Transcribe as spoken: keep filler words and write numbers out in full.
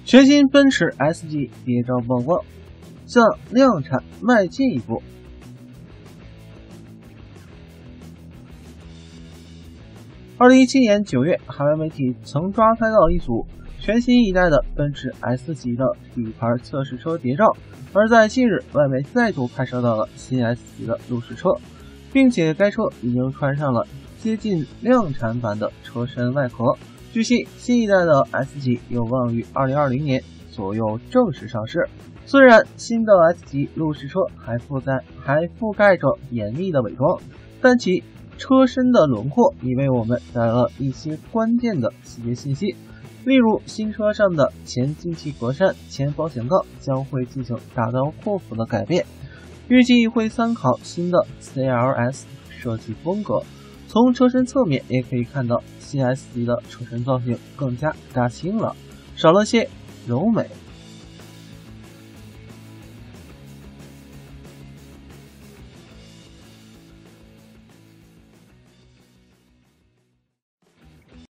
全新奔驰 S 级谍照曝光，向量产迈进一步。二零一七年九月，海外媒体曾抓拍到一组全新一代的奔驰 S 级的底盘测试车谍照，而在近日，外媒再度拍摄到了新 S 级的路试车，并且该车已经穿上了接近量产版的车身外壳。据悉，新一代的 S 级有望于二零二零年左右正式上市。虽然新的 S 级路试车还覆盖还覆盖着严密的伪装，但其车身的轮廓已为我们带来了一些关键的细节信息。例如，新车上的前进气格栅、前保险杠将会进行大刀阔斧的改变，预计会参考新的 C L S 设计风格。从车身侧面也可以看到，新 S 级的车身造型更加大气硬朗，少了些柔美。